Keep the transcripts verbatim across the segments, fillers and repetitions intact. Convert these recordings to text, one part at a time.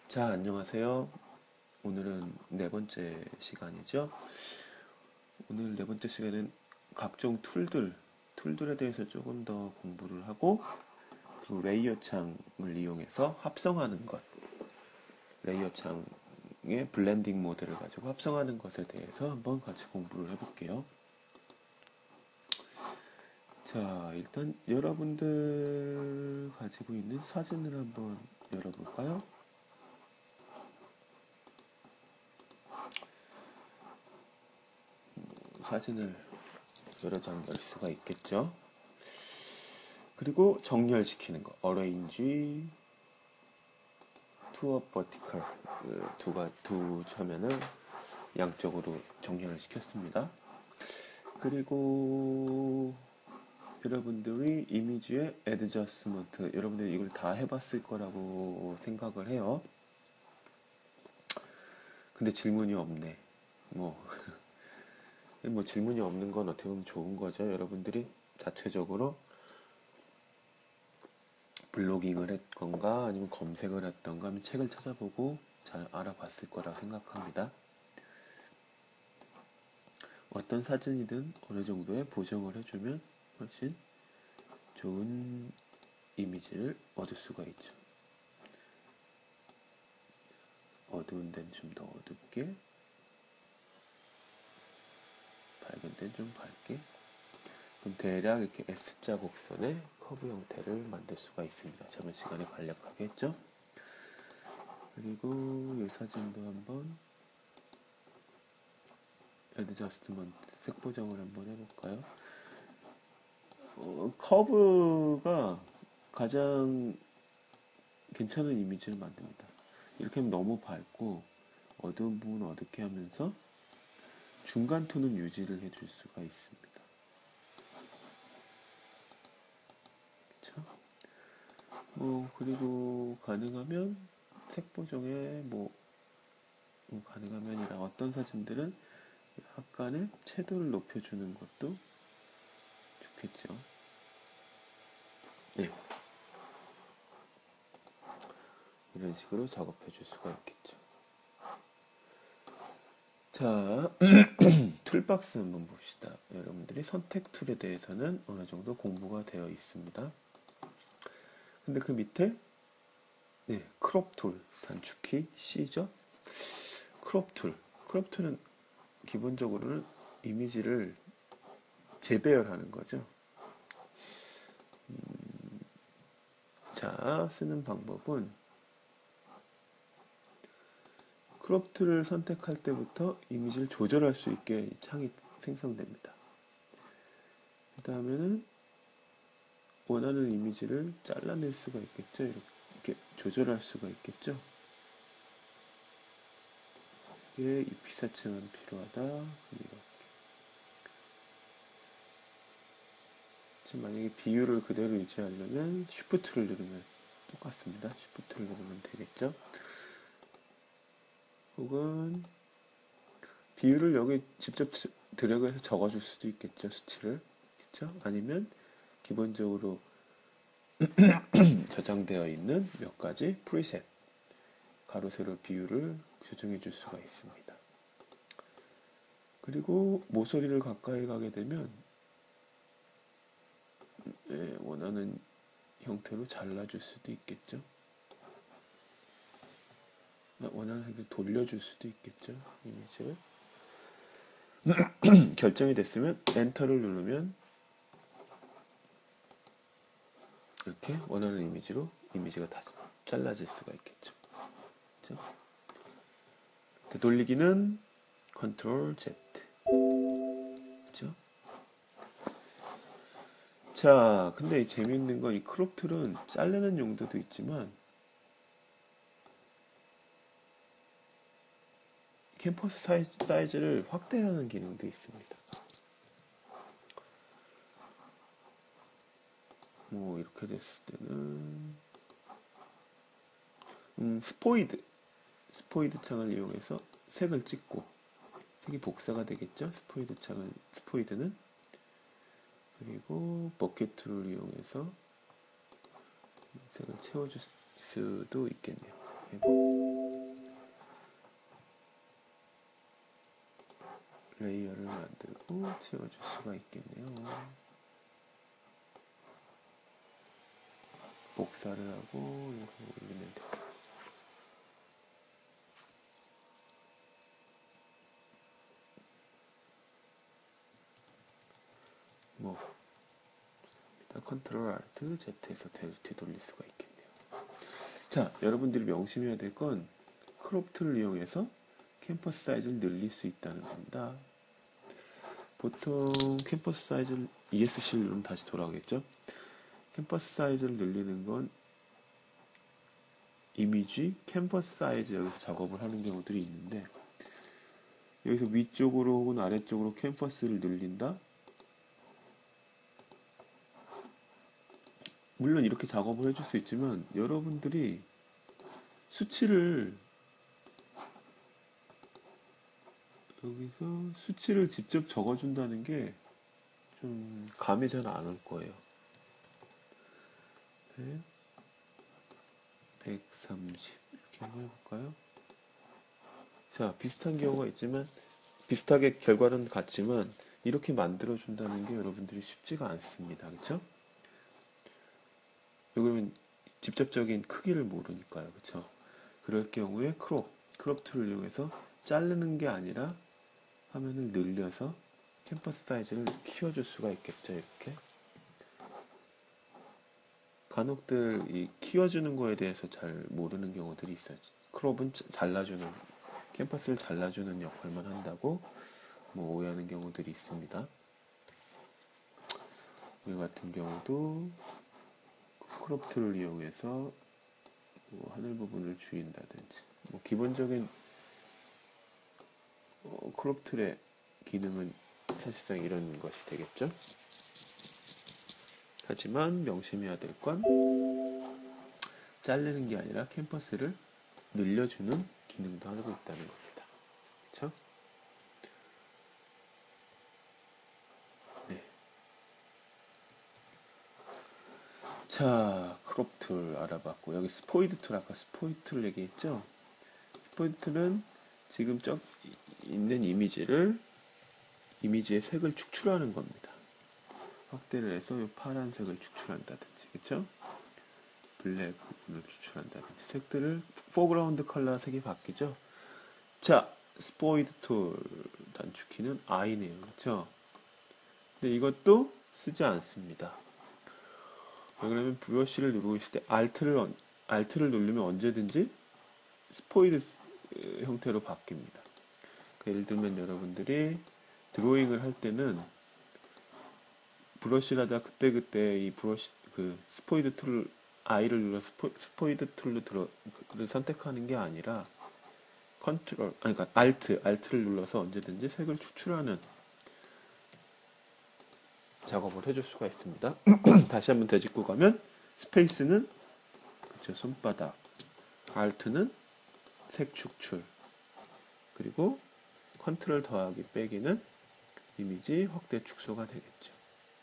자, 안녕하세요. 오늘은 네 번째 시간이죠. 오늘 네 번째 시간은 각종 툴들, 툴들에 대해서 조금 더 공부를 하고, 그리고 레이어 창을 이용해서 합성하는 것, 레이어 창의 블렌딩 모델을 가지고 합성하는 것에 대해서 한번 같이 공부를 해볼게요. 자, 일단 여러분들 가지고 있는 사진을 한번 열어볼까요? 사진을 여러 장 열 수가 있겠죠. 그리고 정렬시키는 거, arrange to a vertical, 그 두가 두 화면을 양쪽으로 정렬을 시켰습니다. 그리고 여러분들이 이미지의 adjustment, 여러분들이 이걸 다 해봤을 거라고 생각을 해요. 근데 질문이 없네. 뭐, 뭐 질문이 없는 건 어떻게 보면 좋은 거죠. 여러분들이 자체적으로 블로깅을 했건가 아니면 검색을 했던가 하면 책을 찾아보고 잘 알아봤을 거라 생각합니다. 어떤 사진이든 어느 정도의 보정을 해주면 훨씬 좋은 이미지를 얻을 수가 있죠. 어두운 데는 좀 더 어둡게, 밝은 데는 좀 밝게. 그럼 대략 이렇게 S자 곡선의 커브 형태를 만들 수가 있습니다. 저번 시간에 간략하게 했죠. 그리고 이 사진도 한번 애드저스트먼트 색 보정을 한번 해볼까요? 어, 커브가 가장 괜찮은 이미지를 만듭니다. 이렇게 하면 너무 밝고 어두운 부분은 어둡게 하면서 중간 톤은 유지를 해줄 수가 있습니다. 그쵸? 뭐 그리고 가능하면 색 보정에 뭐 음, 가능하면이라 어떤 사진들은 약간의 채도를 높여주는 것도 좋겠죠. 네. 이런 식으로 작업해 줄 수가 있겠죠. 자, 툴박스 한번 봅시다. 여러분들이 선택 툴에 대해서는 어느 정도 공부가 되어 있습니다. 근데 그 밑에 네, 크롭 툴, 단축키 C죠. 크롭 툴. 크롭 툴은 기본적으로는 이미지를 재배열하는 거죠. 음, 자, 쓰는 방법은 크롭 툴을 선택할 때부터 이미지를 조절할 수 있게 창이 생성됩니다. 그 다음에는 원하는 이미지를 잘라낼 수가 있겠죠. 이렇게 조절할 수가 있겠죠. 이게 이 피사체만 필요하다. 이렇게. 지금 만약에 비율을 그대로 유지하려면 쉬프트를 누르면 똑같습니다. 쉬프트를 누르면 되겠죠. 혹은 비율을 여기 직접 드래그해서 적어줄 수도 있겠죠. 수치를. 그렇죠? 아니면 기본적으로 저장되어 있는 몇 가지 프리셋 가로 세로 비율을 조정해 줄 수가 있습니다. 그리고 모서리를 가까이 가게 되면 네, 원하는 형태로 잘라줄 수도 있겠죠. 원하는 형태로 돌려줄 수도 있겠죠. 이미지를. 결정이 됐으면 엔터를 누르면 이렇게 원하는 이미지로 이미지가 다 잘라질 수가 있겠죠. 그렇죠? 되돌리기는 컨트롤 Z. 그렇죠? 자, 근데 재미있는 건 이 크롭 툴은 자르는 용도도 있지만 캔버스 사이즈, 사이즈를 확대하는 기능도 있습니다. 뭐 이렇게 됐을 때는 음, 스포이드 스포이드 창을 이용해서 색을 찍고 색이 복사가 되겠죠. 스포이드 창을 스포이드는 그리고 버킷 툴을 이용해서 색을 채워줄 수도 있겠네요. 회복. 레이어를 만들고 지워줄 수가 있겠네요. 복사를 하고 이렇게 올리면 돼요. 뭐 컨트롤 알트 Z에서 되돌릴 수가 있겠네요. 자, 여러분들이 명심해야 될 건 크롭트를 이용해서 캠퍼스 사이즈를 늘릴 수 있다는 겁니다. 보통 캠퍼스 사이즈를 이에스씨로 다시 돌아오겠죠. 캠퍼스 사이즈를 늘리는 건 이미지 캠퍼스 사이즈 여기서 작업을 하는 경우들이 있는데, 여기서 위쪽으로 혹은 아래쪽으로 캠퍼스를 늘린다. 물론 이렇게 작업을 해줄 수 있지만 여러분들이 수치를 여기서 수치를 직접 적어준다는 게 좀 감이 잘 안 올 거예요. 네. 백삼십 이렇게 한번 해볼까요? 자, 비슷한 경우가 있지만 비슷하게 결과는 같지만 이렇게 만들어준다는 게 여러분들이 쉽지가 않습니다. 그렇죠? 여기는 직접적인 크기를 모르니까요. 그렇죠? 그럴 경우에 크롭, 크롭 툴을 이용해서 자르는 게 아니라 화면을 늘려서 캠퍼스 사이즈를 키워줄 수가 있겠죠. 이렇게 간혹들 이 키워주는 거에 대해서 잘 모르는 경우들이 있어요. 크롭은 잘라주는, 캠퍼스를 잘라주는 역할만 한다고 뭐 오해하는 경우들이 있습니다. 이 같은 경우도 크롭 툴을 이용해서 뭐 하늘 부분을 줄인다든지, 뭐 기본적인 어, 크롭 툴의 기능은 사실상 이런 것이 되겠죠. 하지만 명심해야 될 건 자르는 게 아니라 캠퍼스를 늘려주는 기능도 하고 있다는 겁니다. 그렇죠? 네. 자, 크롭 툴 알아봤고, 여기 스포이드 툴, 아까 스포이드 툴 얘기했죠? 스포이드 툴은 지금 저 있는 이미지를 이미지의 색을 축출하는 겁니다. 확대를 해서 이 파란색을 축출한다든지, 그쵸? 블랙 부분을 추출한다든지, 색들을 포그라운드 컬러 색이 바뀌죠. 자, 스포이드 툴 단축키는 I네요, 그쵸? 근데 이것도 쓰지 않습니다. 왜 그러면 브러쉬를 누르고 있을 때 Alt를 Alt를 누르면 언제든지 스포이드 형태로 바뀝니다. 그러니까 예를 들면 여러분들이 드로잉을 할 때는 브러쉬를 하다 그때그때 이 브러쉬 그 스포이드 툴을 I를 눌러 스포, 스포이드 툴로 들어, 를 선택하는 게 아니라 컨트롤, 아니 그러니까 Alt, Alt를 눌러서 언제든지 색을 추출하는 작업을 해줄 수가 있습니다. 다시 한번 되짚고 가면 스페이스는 그쵸, 손바닥, Alt는 색 축출, 그리고 컨트롤 더하기 빼기는 이미지 확대 축소가 되겠죠.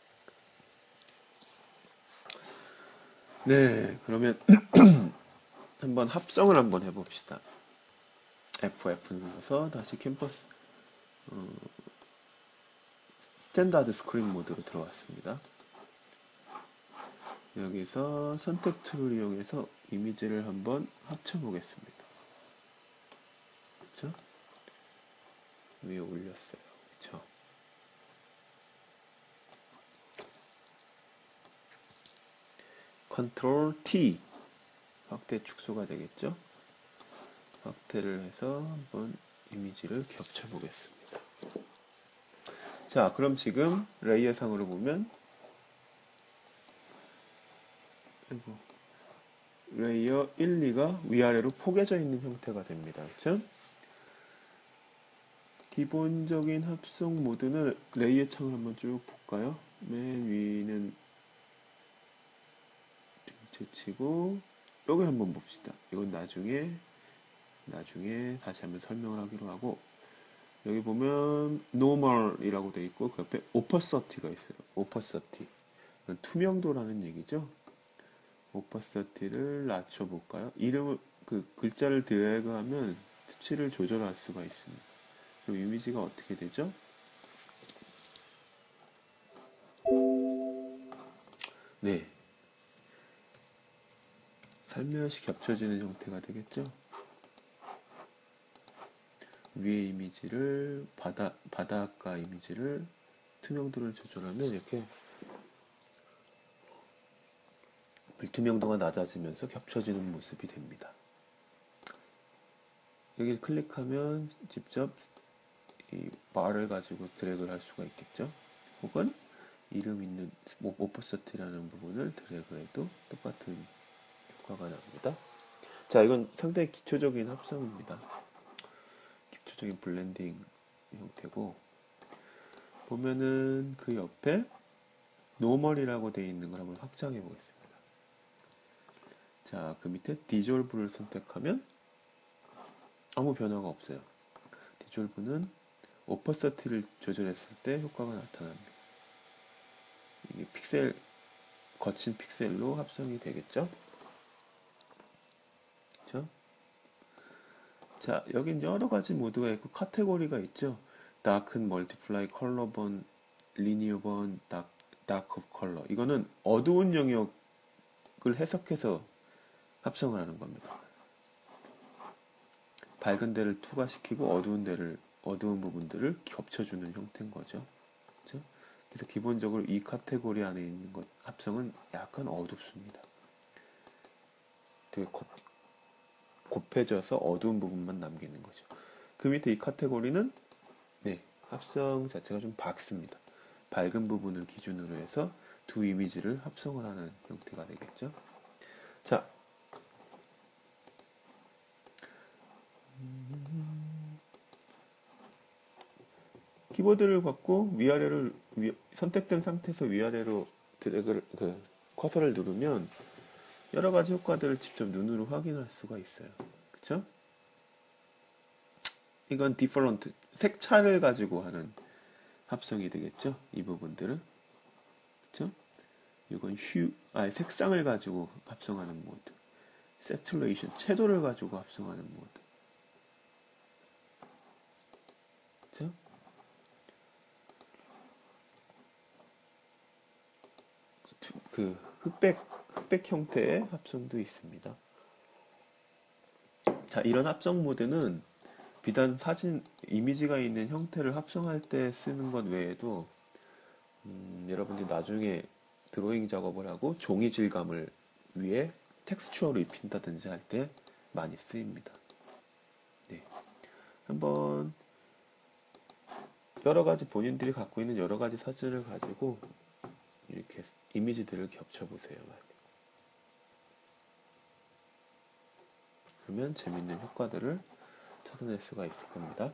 네, 그러면 한번 합성을 한번 해봅시다. 에프 에프 눌러서 다시 캠퍼스 어, 스탠다드 스크린 모드로 들어왔습니다. 여기서 선택 툴을 이용해서 이미지를 한번 합쳐보겠습니다. 그렇죠? 위에 올렸어요. 그렇죠? 컨트롤 T 확대 축소가 되겠죠? 확대를 해서 한번 이미지를 겹쳐 보겠습니다. 자, 그럼 지금 레이어 상으로 보면 레이어 일, 이가 위아래로 포개져 있는 형태가 됩니다. 그렇죠? 기본적인 합성 모드는 레이어 창을 한번 쭉 볼까요? 맨 위는 제치고 여기 한번 봅시다. 이건 나중에 나중에 다시 한번 설명을 하기로 하고, 여기 보면 normal이라고 되어 있고 그 옆에 opacity가 있어요. opacity 투명도라는 얘기죠. opacity를 낮춰볼까요? 이름을 그 글자를 드래그하면 수치를 조절할 수가 있습니다. 그럼 이미지가 어떻게 되죠? 네, 살며시 겹쳐지는 형태가 되겠죠? 위에 이미지를 바다, 바닷가 이미지를 투명도를 조절하면 이렇게 불투명도가 낮아지면서 겹쳐지는 모습이 됩니다. 여기 클릭하면 직접 이 바를 가지고 드래그를 할 수가 있겠죠. 혹은 이름 있는 오퍼서티라는 부분을 드래그해도 똑같은 효과가 납니다. 자, 이건 상당히 기초적인 합성입니다. 기초적인 블렌딩 형태고, 보면은 그 옆에 노멀이라고 되어 있는 걸 한번 확장해 보겠습니다. 자, 그 밑에 디졸브를 선택하면 아무 변화가 없어요. 디졸브는 오퍼서티를 조절했을 때 효과가 나타납니다. 이게 픽셀, 거친 픽셀로 합성이 되겠죠? 그렇죠? 자, 여긴 여러 가지 모드가 있고 카테고리가 있죠. Darken, Multiply, Color Burn, Linear Burn, Dark, Dark of Color. 이거는 어두운 영역을 해석해서 합성을 하는 겁니다. 밝은 데를 투과시키고 어두운 데를 어두운 부분들을 겹쳐주는 형태인 거죠. 그렇죠? 그래서 기본적으로 이 카테고리 안에 있는 것 합성은 약간 어둡습니다. 되게 곱, 곱해져서 어두운 부분만 남기는 거죠. 그 밑에 이 카테고리는 네, 합성 자체가 좀 밝습니다. 밝은 부분을 기준으로 해서 두 이미지를 합성을 하는 형태가 되겠죠. 자, 키보드를 갖고 위아래를 위, 선택된 상태에서 위아래로 드래그를 그 커서를 누르면 여러 가지 효과들을 직접 눈으로 확인할 수가 있어요. 그렇죠? 이건 디퍼런트 색차를 가지고 하는 합성이 되겠죠. 이 부분들은 그렇죠? 이건 휴, 아 색상을 가지고 합성하는 모드. 세츄레이션 채도를 가지고 합성하는 모드. 그렇죠? 그 흑백 흑백 형태의 합성도 있습니다. 자, 이런 합성 모드는 비단 사진 이미지가 있는 형태를 합성할 때 쓰는 것 외에도 음, 여러분들이 나중에 드로잉 작업을 하고 종이 질감을 위에 텍스처를 입힌다든지 할 때 많이 쓰입니다. 네. 한번 여러 가지 본인들이 갖고 있는 여러 가지 사진을 가지고 이렇게 이미지들을 겹쳐보세요. 그러면 재밌는 효과들을 찾아낼 수가 있을 겁니다.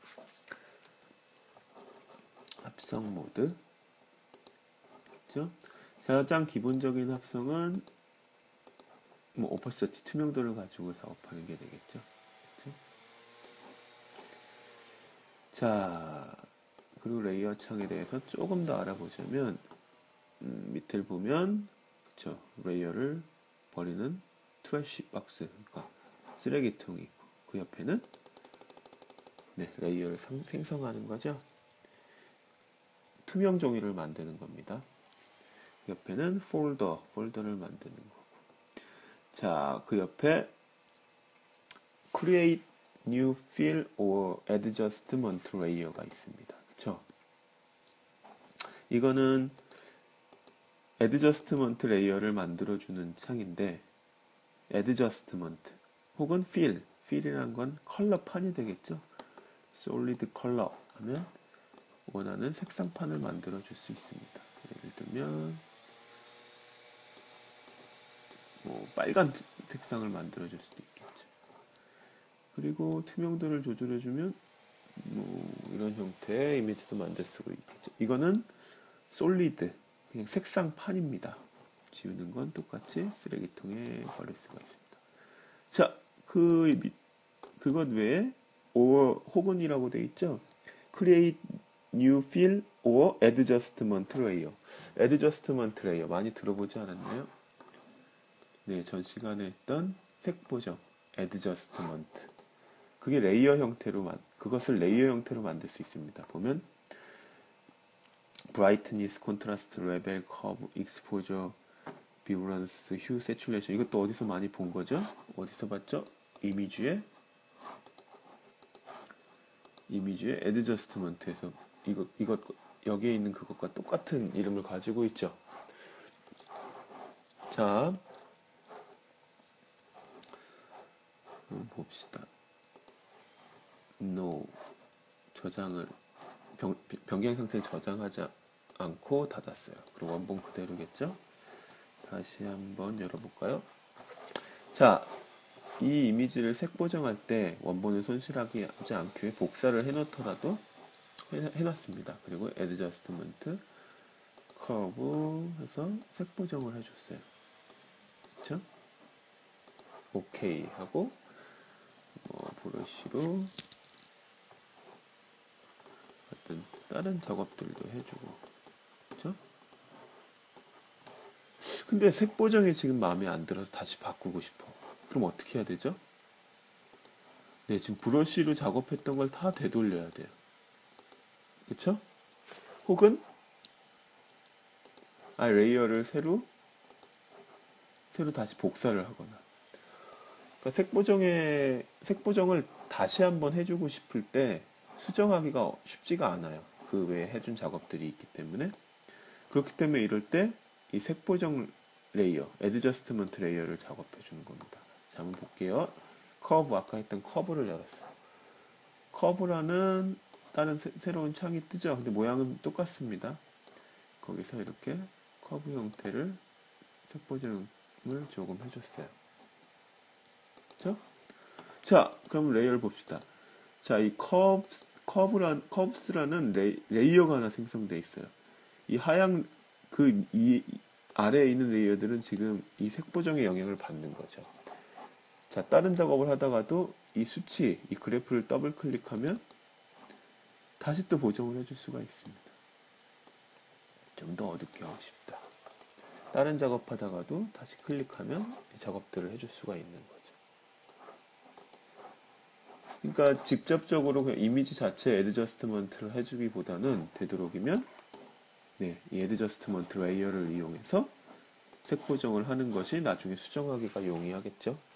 합성 모드. 그렇죠? 가장 기본적인 합성은 뭐 오퍼서티 투명도를 가지고 작업하는 게 되겠죠. 그렇죠? 자, 그리고 레이어 창에 대해서 조금 더 알아보자면 음, 밑을 보면 그렇죠. 레이어를 버리는 트래시 박스, 그러니까 쓰레기통이 있고 그 옆에는 네, 레이어를 상, 생성하는 거죠. 투명 종이를 만드는 겁니다. 그 옆에는 폴더, 폴더를 만드는 거고. 자, 그 옆에 Create New Fill or Adjustment Layer가 있습니다. 그쵸? 이거는 Adjustment Layer를 만들어주는 창인데 Adjustment 혹은 Fill, Fill이란 건 컬러판이 되겠죠? Solid Color 하면 원하는 색상판을 만들어 줄 수 있습니다. 예를 들면 뭐 빨간 색상을 만들어 줄 수도 있겠죠. 그리고 투명도를 조절해 주면 뭐 이런 형태의 이미지도 만들 수가 있겠죠. 이거는 솔리드 그냥 색상판입니다. 지우는 건 똑같이 쓰레기통에 버릴 수가 있습니다. 자, 그 그것 외에 or 혹은이라고 되어 있죠. Create New Fill or Adjustment Layer. Adjustment Layer 많이 들어보지 않았나요? 네, 전 시간에 했던 색 보정. adjustment. 그게 레이어 형태로 만 그것을 레이어 형태로 만들 수 있습니다. 보면 brightness, contrast, level, curve, exposure, vibrance, hue, saturation. 이것도 어디서 많이 본 거죠? 어디서 봤죠? 이미지에 이미지에 adjustment에서 이것 이것 여기에 있는 그것과 똑같은 이름을 가지고 있죠. 자, 한번 봅시다. No. 저장을 변, 변경 상태를 저장하지 않고 닫았어요. 그리고 원본 그대로겠죠? 다시 한번 열어볼까요? 자, 이 이미지를 색 보정할 때 원본을 손실하지 않기 위해 복사를 해놓더라도 해놨습니다. 그리고 adjustment, curve 해서 색 보정을 해줬어요. 그쵸? 오케이 하고 뭐 브러쉬로 어떤 다른 작업들도 해주고, 그쵸? 근데 색 보정이 지금 마음에 안 들어서 다시 바꾸고 싶어. 그럼 어떻게 해야 되죠? 네, 지금 브러쉬로 작업했던 걸 다 되돌려야 돼요. 그쵸? 혹은 아 레이어를 새로 새로 다시 복사를 하거나. 그러니까 색 보정에 색 보정을 다시 한번 해주고 싶을 때 수정하기가 쉽지가 않아요. 그 외에 해준 작업들이 있기 때문에. 그렇기 때문에 이럴 때 이 색 보정 레이어, 애드저스트먼트 레이어를 작업해 주는 겁니다. 자, 한번 볼게요. 커브, 아까 했던 커브를 열었어요. 커브라는 다른 새, 새로운 창이 뜨죠. 근데 모양은 똑같습니다. 거기서 이렇게 커브 형태를 색 보정을 조금 해줬어요. 그렇죠? 자, 그럼 레이어를 봅시다. 자, 이 커브, 커브란, 커브스라는 레이, 레이어가 하나 생성되어 있어요. 이 하얀, 그, 이, 아래에 있는 레이어들은 지금 이 색 보정의 영향을 받는 거죠. 자, 다른 작업을 하다가도 이 수치, 이 그래프를 더블 클릭하면 다시 또 보정을 해줄 수가 있습니다. 좀 더 어둡게 하고 싶다. 다른 작업하다가도 다시 클릭하면 이 작업들을 해줄 수가 있는 거죠. 그러니까 직접적으로 그냥 이미지 자체 애드저스트먼트를 해주기보다는 되도록이면 네, 이 애드저스트먼트 레이어를 이용해서 색 보정을 하는 것이 나중에 수정하기가 용이하겠죠.